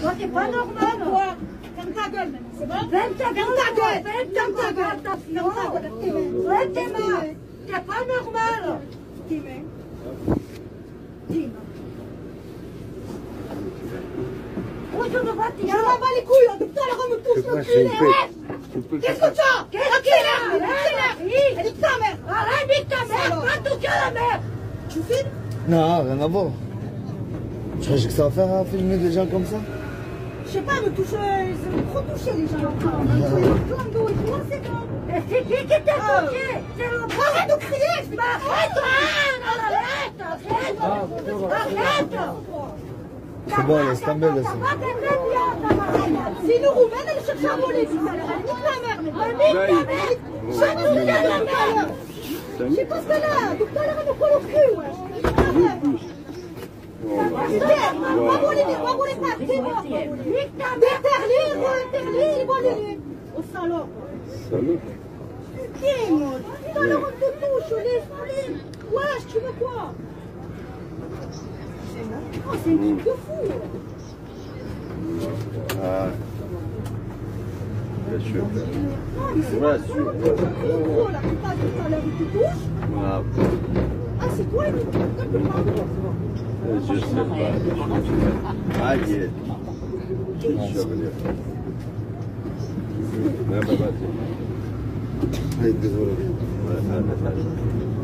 Toi, t'es pas normal. Ferme ta gueule maintenant, c'est bon? Ferme ta gueule. Ferme ta gueule. Lève tes mains. T'es pas normal. Tes mains. Où tu me vas, Je m'en bats les couilles, tout à l'heure on me touche le cul. Qu'est-ce que tu as? Qu'est-ce qu'il a? Elle dit ta mère. Arrête, nique ta mère. Va toucher la mère. Tu filmes? Non, rien à voir. Tu crois que ça va faire à filmer des gens comme ça? Je sais pas, me touche, ils ont trop touché les gens. Plein d'eau et tout, c'est bon. Et c'est qui t'a touché? C'est le Arrête de crier, je vais Arrête. C'est bon, laisse tomber, laisse tomber. C'est une roumaine, elle cherche à voler tout à l'heure. Elle nique la mère, mais jamais je regarde la mère. Je sais pas ce qu'elle a. Tout à l'heure, elle me colle au cul, ouais. Nique la mère. Va voler pas, c'est mort. Déterlé, il va les au salon. Salut. Qui est mort? Tout à l'heure, on te touche, laisse. Wesh, tu veux quoi? Oh, c'est un truc de fou. Ah. Bien sûr. Non, mais c'est pas sûr. Là, tout à l'heure, il te touche. Ah, Ah, c'est toi, il te touche. je sais pas. Aïe. Je vais venir. Non, bah, vas-y. Allez, désolé. Ouais,